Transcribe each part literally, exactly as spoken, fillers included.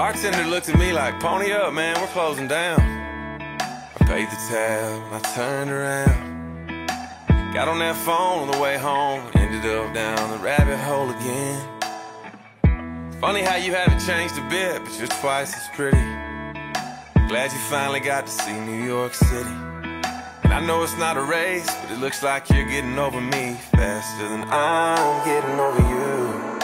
Bartender looked at me like, pony up, man, we're closing down. I paid the tab and I turned around. Got on that phone on the way home, ended up down the rabbit hole again. It's funny how you haven't changed a bit, but you're twice as pretty. Glad you finally got to see New York City. And I know it's not a race, but it looks like you're getting over me faster than I'm getting over you.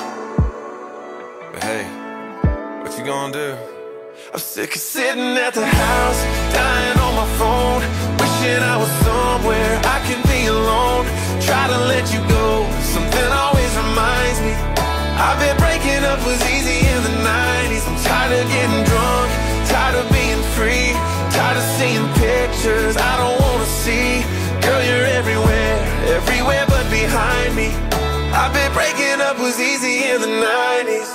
But hey, what you gonna do? I'm sick of sitting at the house, dying on my phone, wishing I was somewhere I can be alone. Try to let you go, something always reminds me. I've been breaking up was easy in the nineties. I'm tired of getting drunk, tired of being free, tired of seeing pictures I don't wanna see. Girl, you're everywhere, everywhere but behind me. I've been breaking up was easy in the nineties.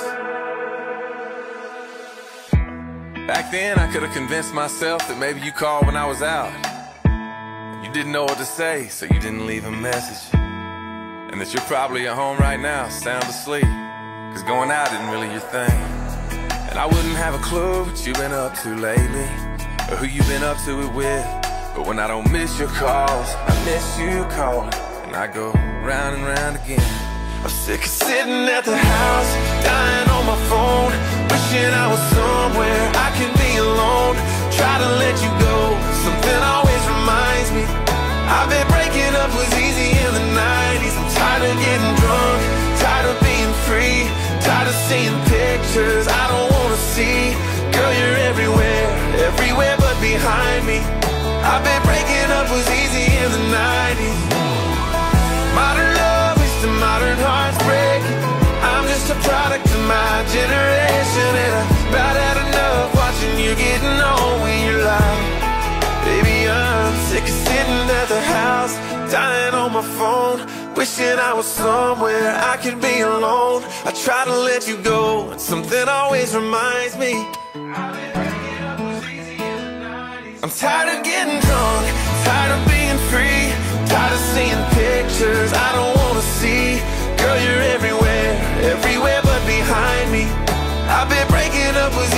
Back then I could've convinced myself that maybe you called when I was out. You didn't know what to say, so you didn't leave a message. And that you're probably at home right now, sound asleep, cause going out isn't really your thing. And I wouldn't have a clue what you've been up to lately, or who you've been up to it with. But when I don't miss your calls, I miss you calling, and I go round and round again. I'm sick of sitting at the house, dying on my phone, wishing I was somewhere I can be alone. Try to let you go, something always reminds me. I've been breaking up was easy in the nineties. I'm tired of getting drunk, tired of being free, tired of seeing pictures I don't wanna see. Girl, you're everywhere, everywhere but behind me. I've been breaking up was easy in the nineties. Modern love is the modern hearts breaking. I'm just a product of my generation, and I've about had enough watching you getting on when you're loud. Baby, I'm sick of sitting at the house, dying on my phone, wishing I was somewhere I could be alone. I try to let you go, and something always reminds me. I'm tired of getting drunk, tired of being free, tired of seeing pictures I don't wanna see. Girl, you're everywhere, everywhere but behind me. I've been breaking up was